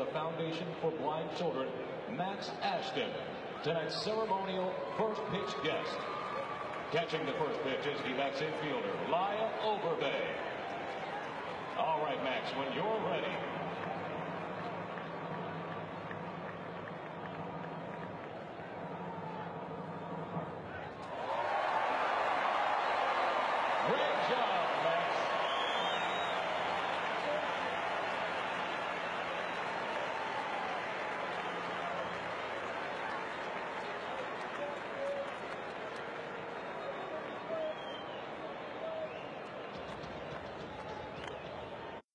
Foundation for Blind Children, Max Ashton, tonight's ceremonial first pitch guest. Catching the first pitch is the Mets infielder, Lyle Overbay. All right, Max, when you're ready.